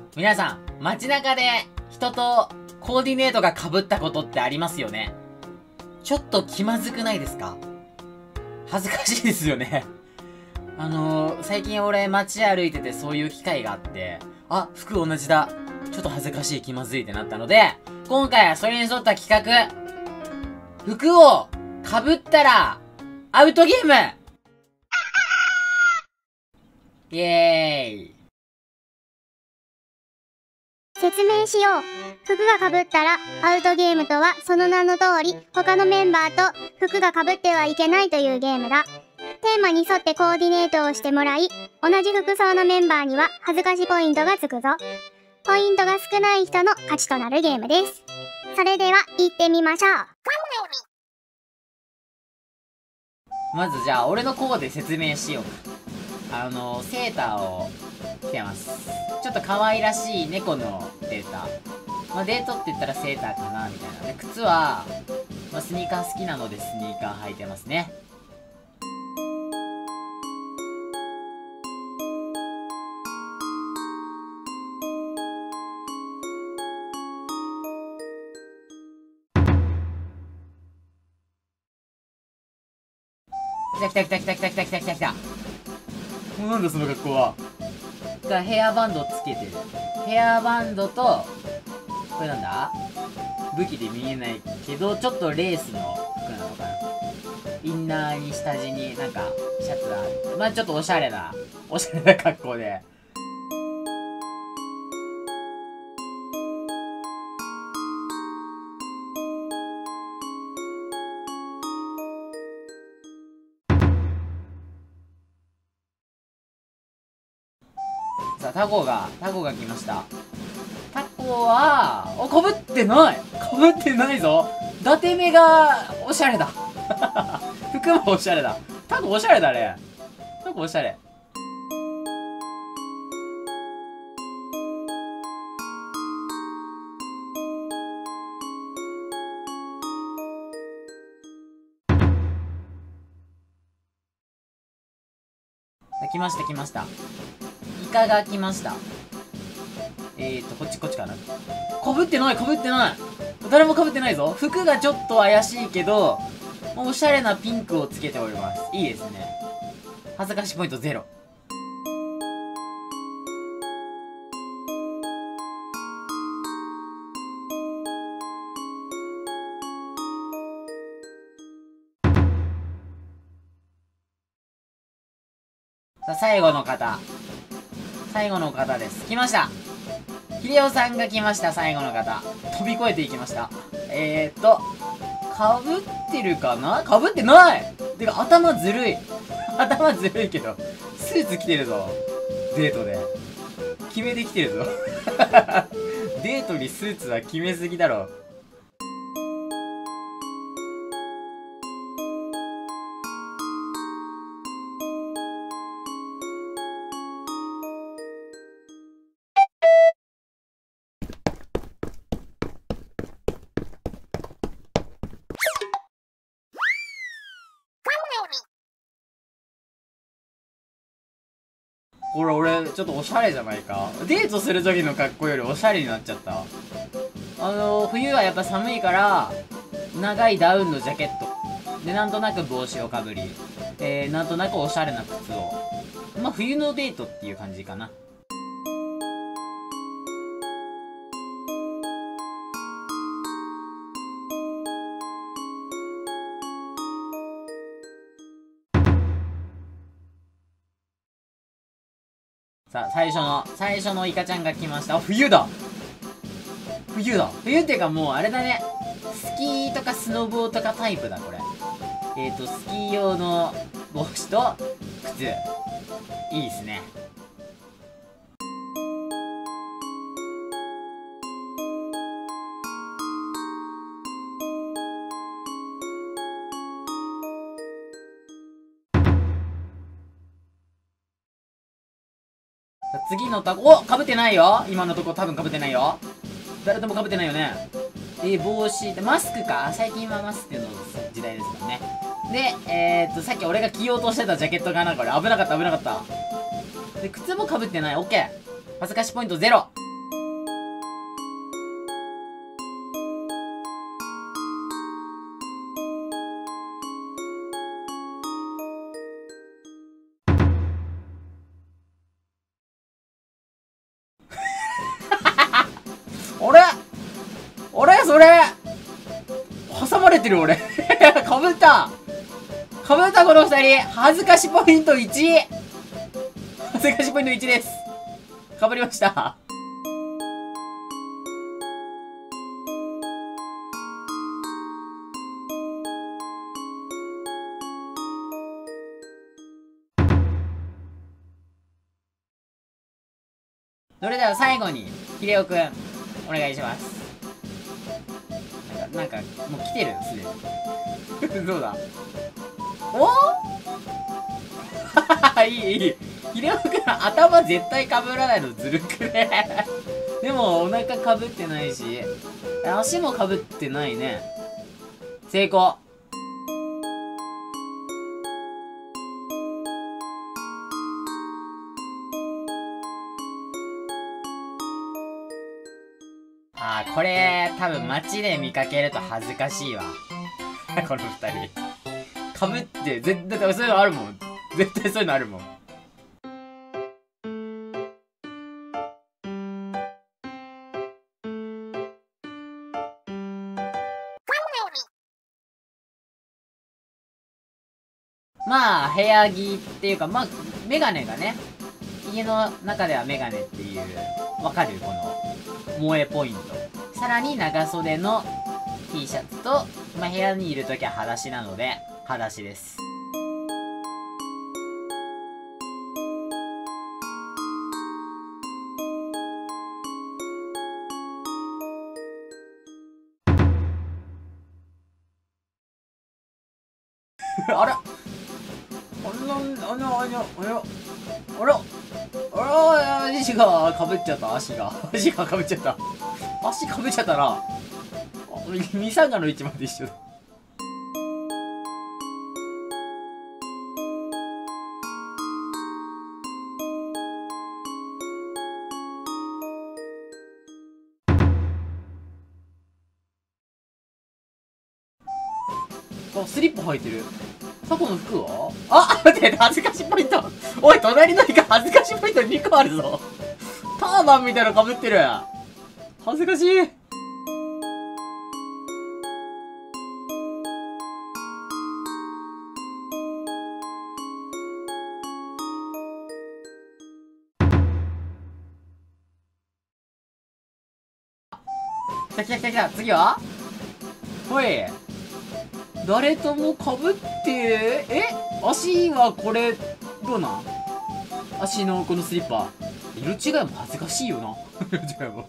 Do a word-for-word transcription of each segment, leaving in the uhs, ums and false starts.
皆さん、街中で人とコーディネートが被ったことってありますよね。ちょっと気まずくないですか？恥ずかしいですよね。あのー、最近俺街歩いててそういう機会があって、あ、服同じだ。ちょっと恥ずかしい気まずいってなったので、今回はそれに沿った企画。服を被ったらアウトゲームイエーイ。 説明しよう。服が被ったらアウトゲームとはその名の通り、他のメンバーと服が被ってはいけないというゲームだ。テーマに沿ってコーディネートをしてもらい、同じ服装のメンバーには恥ずかしポイントがつくぞ。ポイントが少ない人の勝ちとなるゲームです。それでは行ってみましょう。 まずじゃあ俺のコーデ説明しよう。あのセーターを着てます。ちょっと可愛らしい猫のセーター。まあ、デートって言ったらセーターかなみたいな。で、靴は、まあ、スニーカー好きなのでスニーカー履いてますね。来た来た来た来た来た来た来た来た来た。もうなんだその格好は。がヘアバンドつけてる。ヘアバンドと、これなんだ？武器で見えないけど、ちょっとレースの服なのかな。インナーに下地になんかシャツある。まあちょっとおしゃれな、おしゃれな格好で。さあ、タコが、タコが来ました。タコは、お、被ってない被ってないぞ。伊達目が、おしゃれだ。服もおしゃれだ。タコおしゃれだね。タコおしゃれ。来ました来ました。イカが来ました。えーと、こっちこっちかな。被ってない被ってない。誰も被ってないぞ。服がちょっと怪しいけど、おしゃれなピンクをつけております。いいですね。恥ずかしいポイントゼロ。さあ、最後の方。最後の方です。来ました。ヒデオさんが来ました、最後の方。飛び越えていきました。えーっと、かぶってるかな？かぶってないてか、頭ずるい。頭ずるいけど、スーツ着てるぞ。デートで。決めてきてるぞ。デートにスーツは決めすぎだろ。これ俺、ちょっとおしゃれじゃないか？デートする時の格好よりおしゃれになっちゃった。あのー、冬はやっぱ寒いから、長いダウンのジャケット。で、なんとなく帽子をかぶり、えー、なんとなくおしゃれな靴を。まあ、冬のデートっていう感じかな。さあ、最初の、最初のイカちゃんが来ました。あ、冬だ冬だ冬っていうかもうあれだね。スキーとかスノボーとかタイプだ、これ。えーと、スキー用の帽子と靴。いいですね。次のタコ、お被ってないよ今のとこ多分被ってないよ。誰とも被ってないよね。えー、帽子ってマスクか最近はマスクの時代ですからね。で、えーっと、さっき俺が着ようとしてたジャケットかなこれ。危なかった危なかった。で、靴も被ってない。オッケー。恥ずかしポイントゼロ。 れてる俺。かぶったかぶったこの二人恥ずかしポイントいち。恥ずかしポイントいちです。かぶりました。それでは最後に、秀夫くん、お願いします。なんか、なんか、もう来てる、すでに。どうだおいい、いい。秀夫くん、頭絶対被らないのずるくね。でも、お腹被ってないし、足も被ってないね。成功。あー、これ、多分街で見かけると恥ずかしいわ。この二人。かぶって、絶対、そういうのあるもん。絶対そういうのあるもん。まあ、部屋着っていうか、まあ、メガネがね、家の中ではメガネっていう、わかるこの、萌えポイント。さらに長袖の T シャツと、まあ、部屋にいるときは裸足なので、裸足です。あらあら、あら、あら、あら、あら、あら、足がかぶっちゃった、足が。足がかぶっちゃった。足かぶっちゃったな。ミサンガの位置まで一緒だ。あ、スリッパ履いてる。タコの服はあ、待って、恥ずかしポイント。おい、隣のイカ恥ずかしポイントにこあるぞ。ターバンみたいなの被ってる。恥ずかしい。来た来た来た来た。次はおい。誰とも被って、え足はこれ、どうなん？足のこのスリッパ。色違いも恥ずかしいよな。色違いも。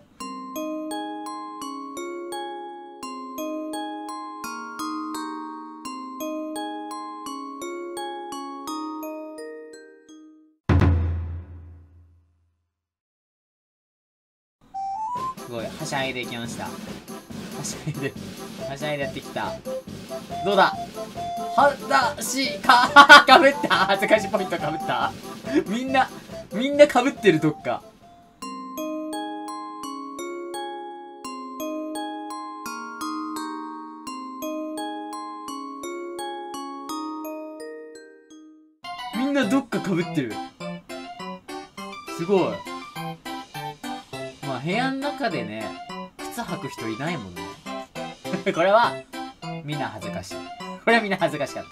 すごい、はしゃいできました。はしゃいで、はしゃいでやってきた。どうだはだしか、かぶった恥ずかしいポイントかぶったみんな、みんなかぶってるどっか。みんなどっかかぶってる。すごい。まあ部屋の中でね、靴履く人いないもんね。これは、みんな恥ずかしい。これはみんな恥ずかしかった。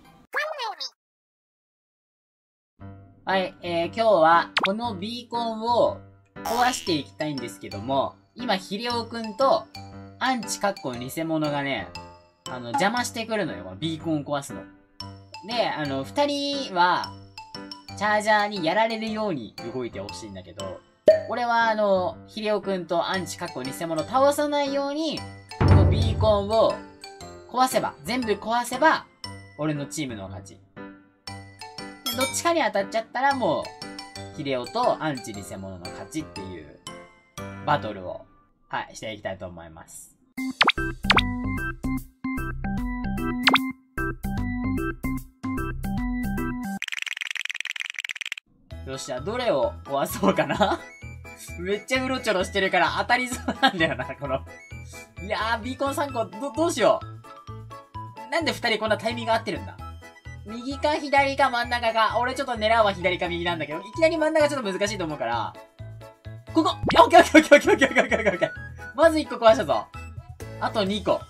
はい、えー、今日は、このビーコンを壊していきたいんですけども、今、ヒレオくんと、アンチかっこ偽物がね、あの、邪魔してくるのよ、このビーコンを壊すの。で、あの、二人は、チャージャーにやられるように動いてほしいんだけど、俺はあの、ヒレオくんとアンチかっこ偽物を倒さないように、このビーコンを壊せば、全部壊せば、俺のチームの勝ち。でどっちかに当たっちゃったらもう、ヒデオとアンチ偽物の勝ちっていう、バトルを、はい、していきたいと思います。よし、じゃあどれを壊そうかなめっちゃうろちょろしてるから当たりそうなんだよな、この。いやー、ビーコンさんこ、ど、どうしよう。なんで二人こんなタイミング合ってるんだ？右か左か真ん中か。俺ちょっと狙うは左か右なんだけど、いきなり真ん中ちょっと難しいと思うから。ここオッケーオッケーオッケーオッケーオッケーオッケーオッケーオッケー。まずいっこ壊したぞ。あとにこ。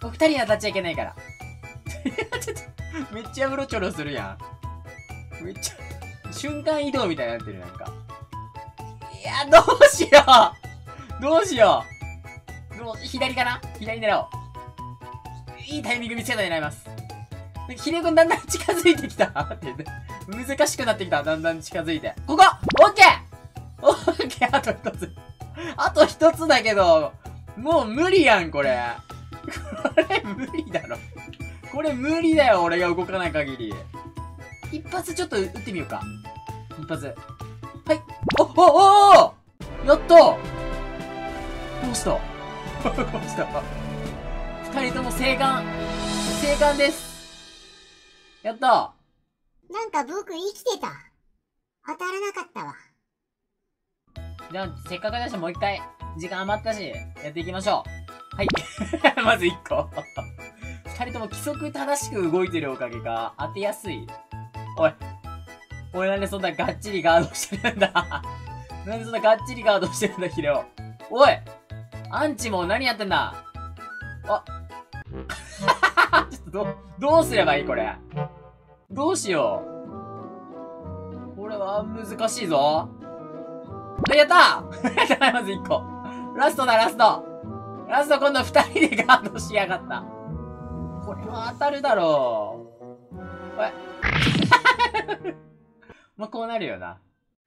二人に当たっちゃいけないから。ちょっと、めっちゃうろちょろするやん。めっちゃ、瞬間移動みたいになってる、なんか。いや、どうしようどうしようどう左かな左狙おう。いいタイミング見つけたら狙います。ヒデ君だんだん近づいてきたって難しくなってきた。だんだん近づいて。ここオッケーオッケーあと一つ。あと一つだけど、もう無理やん、これ。これ無理だろ。これ無理だよ、俺が動かない限り。一発ちょっと撃ってみようか。一発。はい。お、お、おおやったどうしたどうした二人とも生還。生還です。やったなんか僕生きてた。当たらなかったわ。 じゃあ、せっかくだしもう一回、時間余ったし、やっていきましょう。はい。まず一個。二人とも規則正しく動いてるおかげか、当てやすい。おい。俺なんでそんながっちりガードしてるんだなんでそんながっちりガードしてるんだ、ヒレオ。おいアンチも何やってんだあちょっとど、どうすればいいこれ。どうしよう。これは難しいぞ。やったーまずいっこ。ラストだ、ラスト。ラスト今度二人でガードしやがった。これは当たるだろう。おい。まあ、こうなるよな。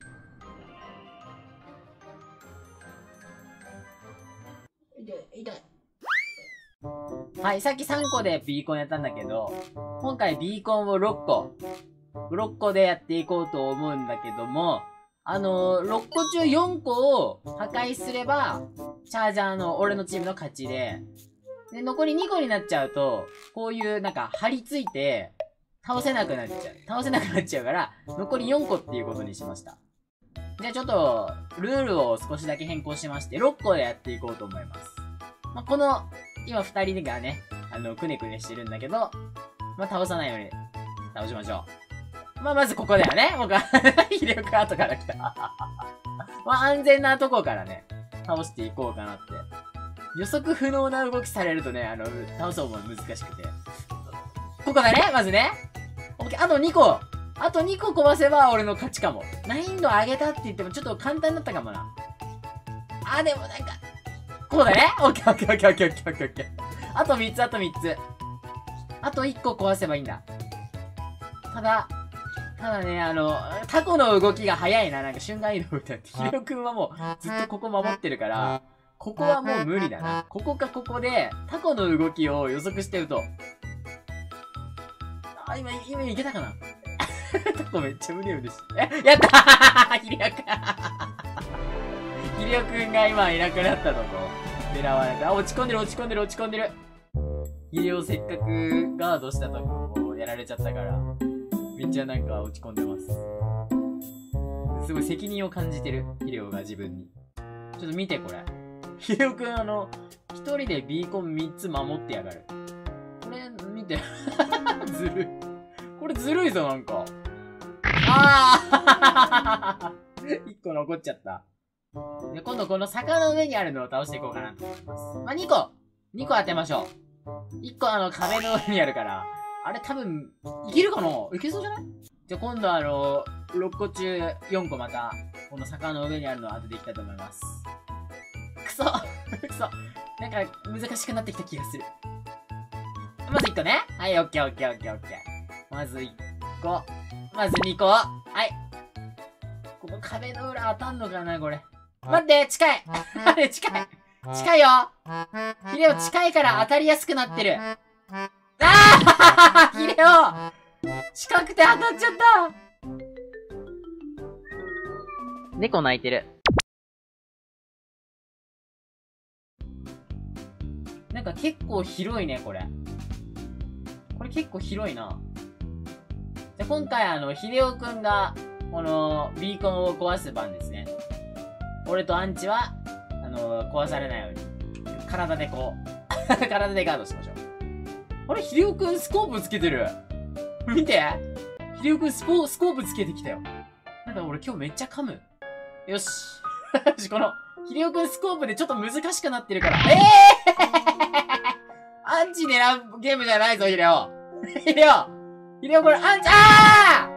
痛い、痛い。はい、さっきさんこでビーコンやったんだけど、今回ビーコンをろっこ、ろっこでやっていこうと思うんだけども、あのー、ろっこ中よんこを破壊すれば、チャージャーの俺のチームの勝ちで、で、残りにこになっちゃうと、こういうなんか張り付いて、倒せなくなっちゃう。倒せなくなっちゃうから、残りよんこっていうことにしました。じゃあちょっと、ルールを少しだけ変更しまして、ろっこでやっていこうと思います。まあ、この、今二人がね、あの、くねくねしてるんだけど、まあ、倒さないように、倒しましょう。まあ、まずここだよね。僕は、ヒデオ君後から来た。まあ、安全なとこからね、倒していこうかなって。予測不能な動きされるとね、あの、倒す方も難しくて。ここだねまずね。オッケー、あとにこ。あとにこ壊せば俺の勝ちかも。難易度上げたって言ってもちょっと簡単だったかもな。あ、でもなんか、こうだねオッケーオッケーオッケーオッケーオッケーオッケーオッケー。あとみっつ、あとみっつ。あといっこ壊せばいいんだ。ただ、ただね、あの、タコの動きが早いな。なんか瞬間移動みたいな。ヒデオくんはもうずっとここ守ってるから、ここはもう無理だな。ここかここで、タコの動きを予測してると。あ、今、今いけたかなタコめっちゃ無理でした。え、やったーヒデオくんヒデオくんが今いなくなったとこ。狙われた。あ、落ち込んでる落ち込んでる落ち込んでる。ヒデオせっかくガードしたとこをやられちゃったから、めっちゃなんか落ち込んでます。すごい責任を感じてる。ヒデオが自分に。ちょっと見てこれ。ヒデオくんあの、一人でビーコンみっつ守ってやがる。これ、見て。ずるい。これずるいぞ、なんか。あー一個残っちゃった。で、今度この坂の上にあるのを倒していこうかなと思います。まあ、にこ !に 個当てましょう。いっこあの壁の上にあるから、あれ多分、いけるかないけそうじゃないじゃあ今度あの、ろっこ中よんこまた、この坂の上にあるのを当てていきたいと思います。くそくそなんか難しくなってきた気がする。まずいっこね。はい、オッケーオッケーオッケーオッケー。まずいっこ。まずにこ。はい。ここ壁の裏当たんのかなこれ。待って、近いあれ、近い近いよヒレオ近いから当たりやすくなってる。ああヒレオ近くて当たっちゃった猫泣いてる。なんか結構広いね、これ。これ結構広いな。じゃ、今回あの、ヒデオくんが、この、ビーコンを壊す番ですね。俺とアンチは、あのー、壊されないように。体でこう、体でガードしましょう。あれ、ヒデオくんスコープつけてる。見てヒデオくんスポ、スコープつけてきたよ。なんか俺今日めっちゃ噛む。よし。よし、この、ヒデオくんスコープでちょっと難しくなってるから。ええーアンチ狙うゲームじゃないぞ、ヒレオ。ヒレオヒレオこれ、アンチ、あ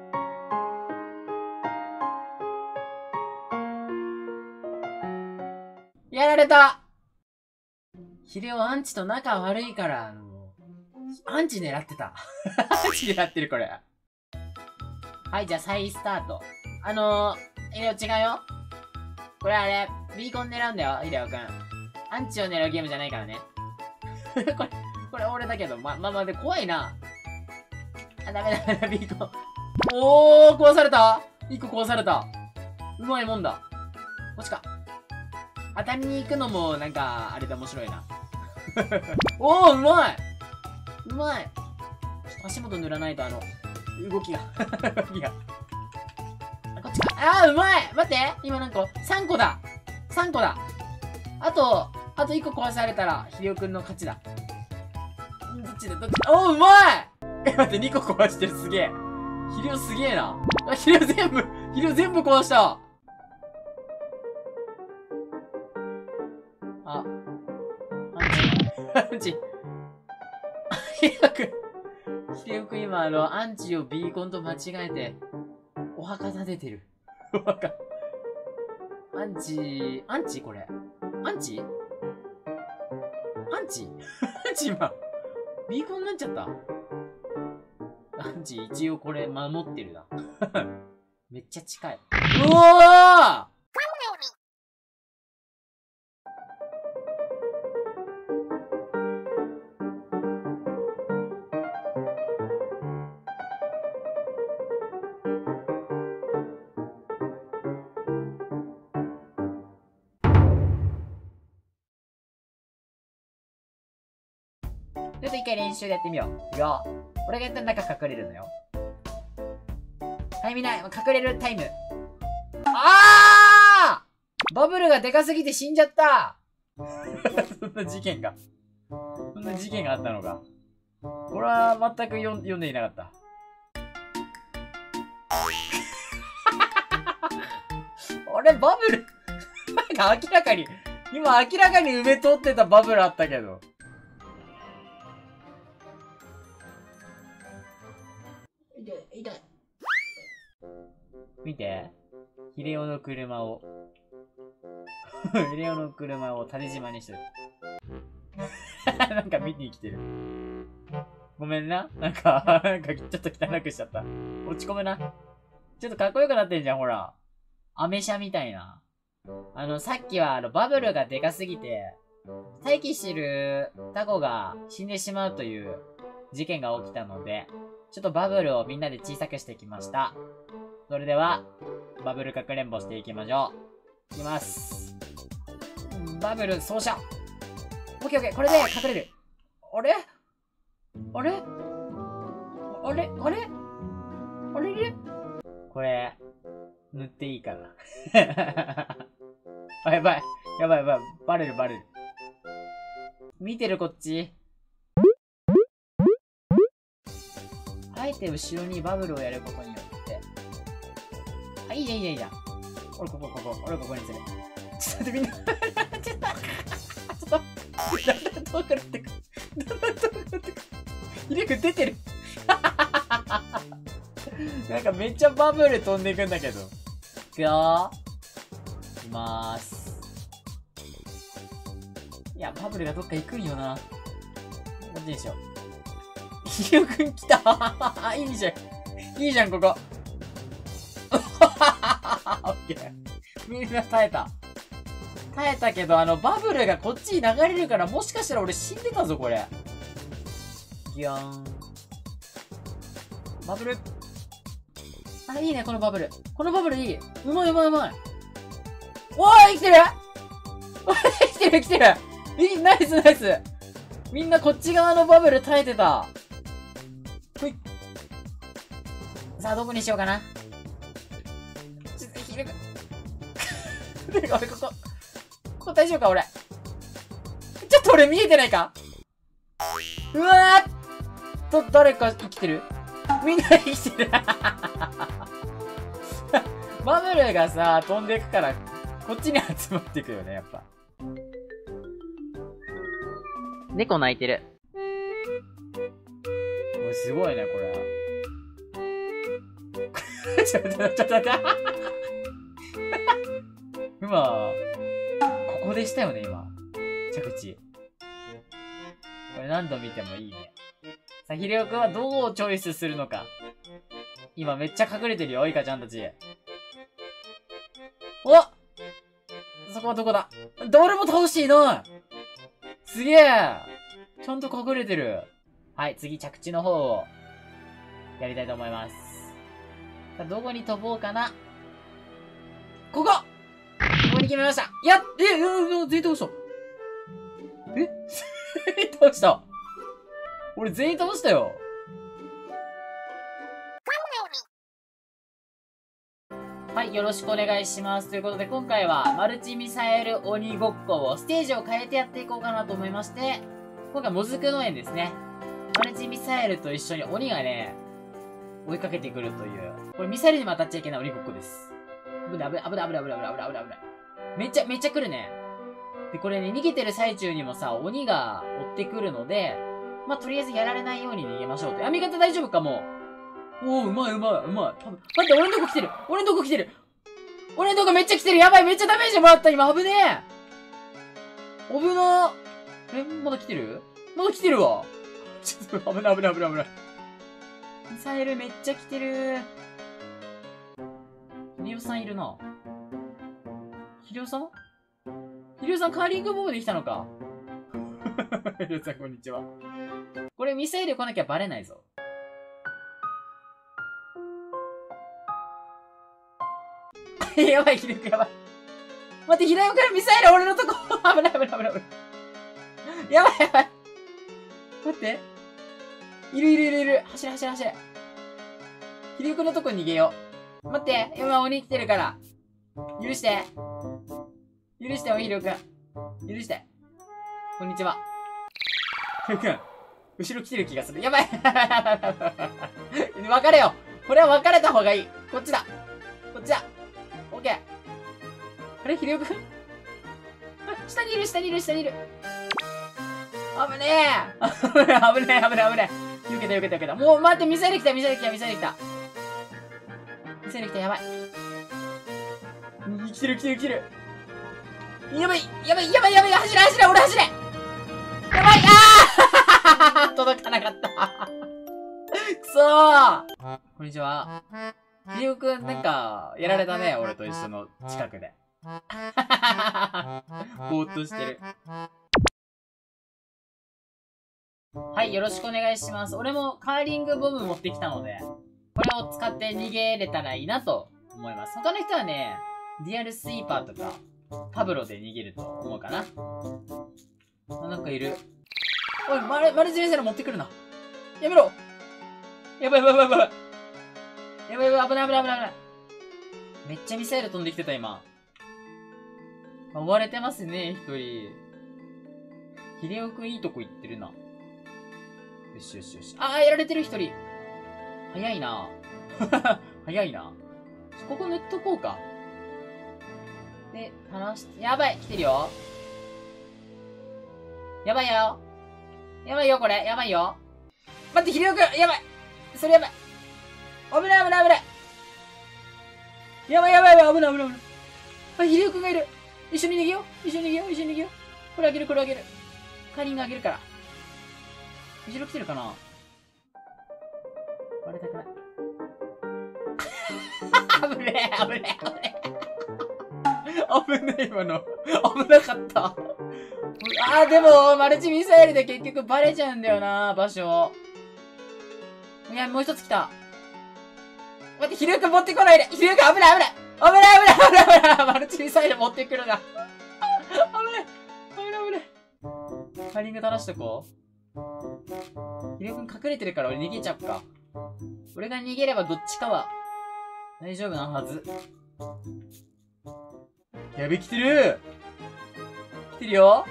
ーやられた。ヒレオアンチと仲悪いから、あの、アンチ狙ってた。アンチ狙ってる、これ。はい、じゃあ再スタート。あのー、ヒレオ違うよ。これあれ、ビーコン狙うんだよ、ヒデオくん。アンチを狙うゲームじゃないからね。これ、これ俺だけど、ま、ま、ま、で、怖いな。あ、ダメだ、ダメだ、ビーコン。おー、壊された一個壊された。うまいもんだ。こっちか。当たりに行くのも、なんか、あれで面白いな。おー、うまいうまい。ちょっと足元塗らないと、あの、動きが、動きが。こっちか。あー、うまい待って今なんか、さんこだ !さんこだあと、あといっこ壊されたら、ひでおくんの勝ちだ。どっちだどっちだおー、うまいえ、待って、にこ壊してる、すげえ。ひでおすげえな。あ、ひでお全部、ひでお全部壊したあ、アンチ。アンチ。ひでおくん。ひでおくん今、あの、アンチをビーコンと間違えて、お墓立ててる。お墓。アンチ、アンチこれ。アンチアンチアンチ今、ビーコンになっちゃった。アンチ一応これ守ってるな。めっちゃ近い。うおーちょっと一回練習でやってみよう。いくよ。俺がやった中隠れるのよ。はい、みんな、隠れるタイム。あーバブルがでかすぎて死んじゃったそんな事件が。そんな事件があったのか。俺は全く読ん読んでいなかった。俺、バブルなんか明らかに、今明らかに埋め通ってたバブルあったけど。痛い、痛い。見て。ヒレオの車を。ヒレオの車を縦島にしてる。なんか見に来てる。ごめんな。なんか、なんかちょっと汚くしちゃった。落ち込むな。ちょっとかっこよくなってんじゃん、ほら。アメ車みたいな。あの、さっきはあの、バブルがでかすぎて、待機してるタコが死んでしまうという事件が起きたので、ちょっとバブルをみんなで小さくしてきました。それでは、バブルかくれんぼしていきましょう。いきます。バブル走者。オッケーオッケー、これで隠れる。あれあれあれあれあれれこれ、塗っていいかな。あ、やばい。やばいやばい。バレるバレる。見てるこっち。あえて後ろにバブルをやることによって。あ、いいじゃんいいじゃんいいじゃん。俺ここここ。俺ここにする。ちょっと待ってみんな。ちょっと。ちょっと。だんだん遠くなってく。だんだん遠くなってく。ヒデくん出てる。なんかめっちゃバブル飛んでいくんだけど。いくよー。いきまーす。いや、バブルがどっか行くんよな。こっちにしよう。ヒデくん来たいいじゃん。いいじゃん、ここ。オッケー。みんな耐えた。耐えたけど、あの、バブルがこっちに流れるから、もしかしたら俺死んでたぞ、これ。ギャーン。バブル。あ、いいね、このバブル。このバブルいい。うまいうまいうまい。おーい、生きてる生きてる生きてるいい、ナイスナイス。みんなこっち側のバブル耐えてた。ほい。さあ、どこにしようかな。ちょっと、ひるく。俺、ここ。ここ大丈夫か俺。ちょっと俺見えてないかうわーと、誰か生きてるみんな生きてるバブルがさ、飛んでいくから、こっちに集まっていくよね、やっぱ。 猫泣いてる。これすごいね、これ。ちょっと、ちょっと、ちょっと。今、ここでしたよね、今。着地。これ何度見てもいいね。さあ、ひろよくんはどうチョイスするのか。今めっちゃ隠れてるよ、イカちゃんたち。お！そこはどこだ？誰も倒していない！すげえ！ちゃんと隠れてる。はい、次着地の方をやりたいと思います。さあ、どこに飛ぼうかな。ここ！ここに決めました。やっ、え、え、全員倒した。え全員倒した。俺全員倒したよ。はい、よろしくお願いします。ということで、今回は、マルチミサイル鬼ごっこをステージを変えてやっていこうかなと思いまして、今回、もずく農園ですね。マルチミサイルと一緒に鬼がね、追いかけてくるという。これミサイルにも当たっちゃいけない鬼ごっこです。危ない危ない危ない危ない危ない危ない危ない危ない危ない。めっちゃ、めっちゃ来るね。で、これね、逃げてる最中にもさ、鬼が追ってくるので、まあ、とりあえずやられないように逃げましょうと。あ、味方大丈夫かも。おー、うまいうまい、うまい。多分、待って、俺のとこ来てる俺のとこ来てる俺のとこめっちゃ来てるやばいめっちゃダメージもらった今危ねえ危なえ、まだ来てるまだ来てるわちょっと危ない危ない危ない危ない。ミサイルめっちゃ来てるひりおさんいるな。ひりおさんひりおさんカーリングボムで来たのかひりおさんこんにちは。これミサイル来なきゃバレないぞ。やばい、ひろゆくやばい。待って、ひろゆくからミサイル俺のとこ危ない危ない危ない危ない。やばいやばい。待って。いるいるいるいる。走れ走れ走れ。ひろゆくのとこに逃げよう。待って、今鬼来てるから。許して。許してよ、ひろゆくん。許して。こんにちは。ひろゆくん。後ろ来てる気がする。やばい別れよこれは別れた方がいい。こっちだ。こっちだ。オッケー。あれひろゆくん下にいる下にいる下にいる。危ねえ危ねえ危ねえ危ねえ危ねえ。よけたよけたよけた。もう待って、ミサイル来たミサイル来たミサイル来た。ミサイル来た、やばい。来てる来てる来てる。やばいやばいやばいやばい走れ走れ俺走れやばいあー届かなかったくそーこんにちは。ひろゆくん、なんか、やられたね、俺と一緒の近くで。ぼーっとしてる。はい、よろしくお願いします。俺もカーリングボム持ってきたので、これを使って逃げれたらいいなと思います。他の人はね、ディアルスイーパーとか、パブロで逃げると思うかな。あ、なんかいる。おい、マル、マルチミサイル持ってくるな。やめろやばいやばいやばいやばい。やばいやばい、危ない危ない危ない危ない。めっちゃミサイル飛んできてた、今。追われてますね、一人。ひでおくんいいとこ行ってるな。よしよしよし。あー、やられてる、一人。早いな早いな。ここ塗っとこうか。で、離して、やばい、来てるよ。やばいよ。やばいよ、これ。やばいよ。待って、ひでおくん、やばい。それやばい。危ない危ない危ない。やばいやばいやばい、危ない危ない危ない。あ、ひでおくんがいる。一緒に逃げよう。一緒に逃げよう。一緒に逃げよう。これあげる、これあげる。カーリングあげるから。後ろ来てるかなバレたくない。危ねえ、危ねえ、危ねえ。危ねえ、今の。危なかった。あー、でも、マルチミサイルで結局バレちゃうんだよな、場所。いや、もう一つ来た。待って、ひろゆくん持ってこないで。ひろゆくん危ない危ない。危ない危ない危ない危ない。マルチミサイル持ってくるな。危ない。危ない危ない。カーリング垂らしとこう。ひろゆくん隠れてるから俺逃げちゃうか。俺が逃げればどっちかは大丈夫なはず。やべ、来てる来てるよ。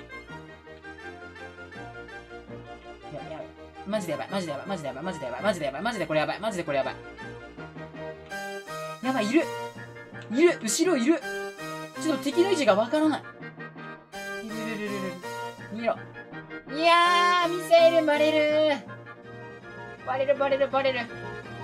やばいやばい。マジでやばい、マジでやばい、マジでやばい、マジでやばい、マジでやばい、マジでこれやばい、マジでこれやばい。やばい、いるいる後ろいるちょっと敵の位置がわからない。いるいるいるいる。逃げろ。 いやー、ミサイルバレるバレるバレるバレる。よ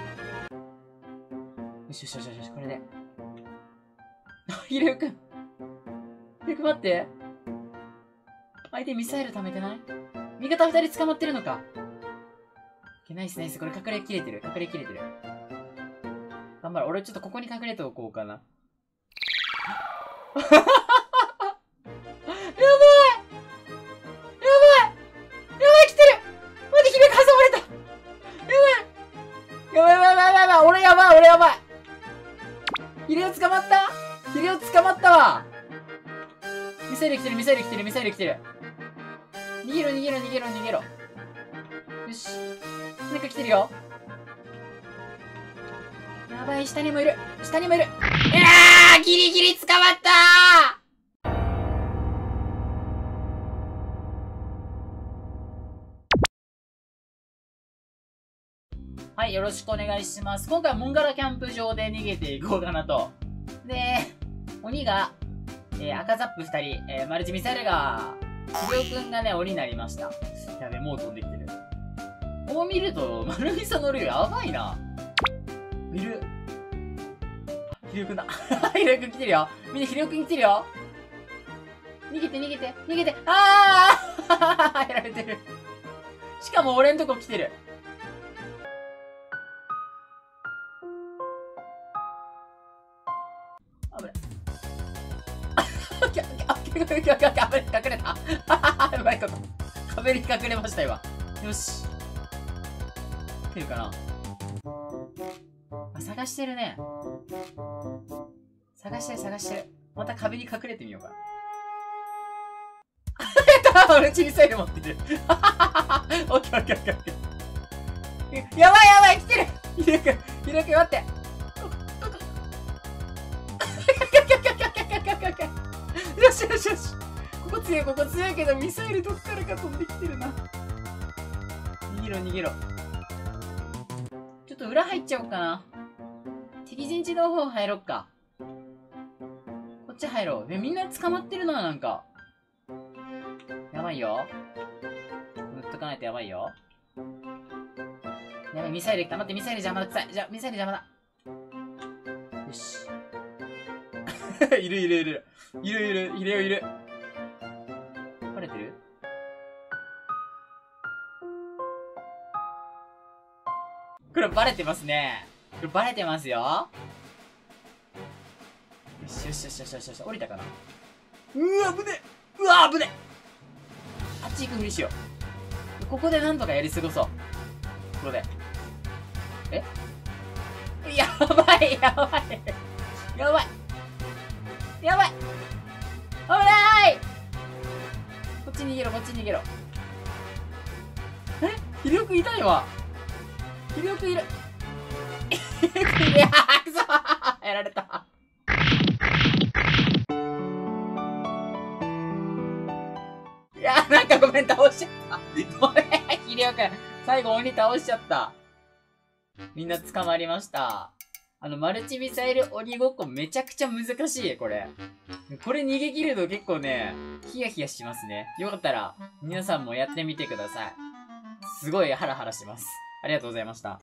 しよしよしよし、これで。ひろゆくん。ひろゆくん待って。相手ミサイル溜めてない？味方二人捕まってるのか。ナイスナイス。これ隠れきれてる。隠れきれてる。頑張る。俺ちょっとここに隠れておこうかな。やばいやばいやばい来てる待って、姫挟まれたやばいやばいやばいやばいやばい俺やばい俺やばいヒレオ捕まったヒレオ捕まったわミサイル来てるミサイル来てるミサイル来てる逃げろ逃げろ逃げろ逃げろよしなんか来てるよやばい下にもいる下にもいるいやーギリギリ捕まったーはい、よろしくお願いします。今回はモンガラキャンプ場で逃げていこうかなと。で、鬼が、えー、赤ザップふたり、えー、マルチミサイルが、ひろくんがね、鬼になりました。やべ、もう飛んできてる。こう見ると、丸みそ乗るよ。やばいな。いる。ひろくんだ。ひろくん来てるよ。みんなひろくん来てるよ。逃げて逃げて、逃げて。あーやられてる。しかも俺んとこ来てる。危ない。隠れた。うまいこと。壁に隠れました今。よし。来てるかなあ、探してるね。探してる探してる。また壁に隠れてみようかな。やったー俺小さいの持ってる。オッケーオッケーオッケーオッケー。やばいやばい来てるひろくん、ひろくん待って。よしよしよし。ここ強いここ強いけどミサイルどっからか飛んできてるな。逃げろ逃げろ。ちょっと裏入っちゃおうかな。敵陣地の方入ろっか。こっち入ろう。え、みんな捕まってるな、なんか。やばいよ。塗っとかないとやばいよ。やばい、ミサイル来た。待って、ミサイル邪魔だ。じゃ、ミサイル邪魔だ。よし。いるいるいる。いるいる。いるよいる。バレてる？これバレてますね。これバレてますよ。よしよしよしよしよしよし。降りたかな。うわ、危ねえ。うわ、危ねえ。あっち行くふりしよう。ここでなんとかやり過ごそう。ここで。えやばいやばいやばいやばい危ないこっち逃げろこっち逃げろ。えひろくんいた今。ひろくんいる。ひろくんいる。いやーくそーやられた。いやーなんかごめん倒しちゃった。ごめんひろくん最後鬼倒しちゃった。みんな捕まりました。あの、マルチミサイル鬼ごっこめちゃくちゃ難しい、これ。これ逃げ切ると結構ね、ヒヤヒヤしますね。よかったら、皆さんもやってみてください。すごいハラハラします。ありがとうございました。